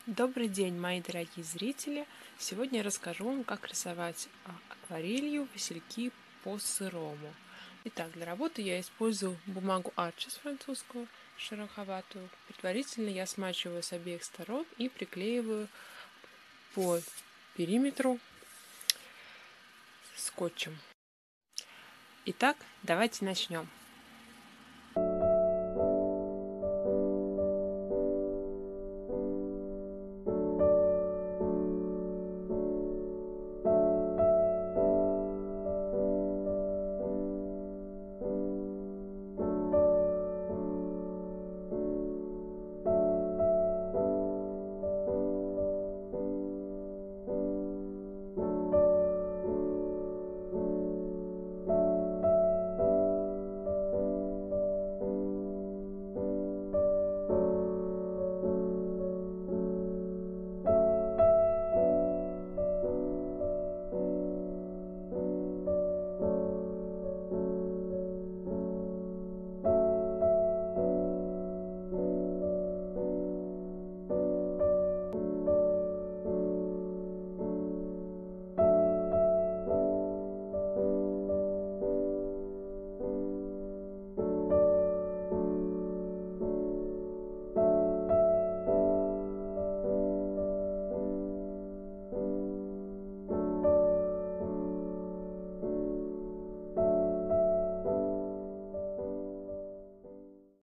Добрый день, мои дорогие зрители! Сегодня я расскажу вам, как рисовать акварелью васильки по-сырому. Итак, для работы я использую бумагу Arches французскую, шероховатую. Предварительно я смачиваю с обеих сторон и приклеиваю по периметру скотчем. Итак, давайте начнем.